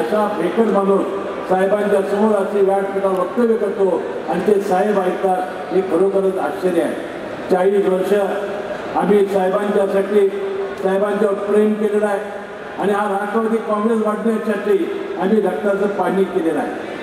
असा भेकड माणूस साहेबांच्या समोर अशी व्यासपीठावर वक्तव्य करतो आणि ते साहेब ऐकतात, हे खरोखरच आश्चर्य आहे. 40 वर्ष आम्ही साहेबांच्यासाठी साहेबांच्यावर प्रेम केलेलं आहे आणि हा राष्ट्रवादी काँग्रेस वाढण्यासाठी आम्ही रक्ताचं पाणी केलेलं आहे.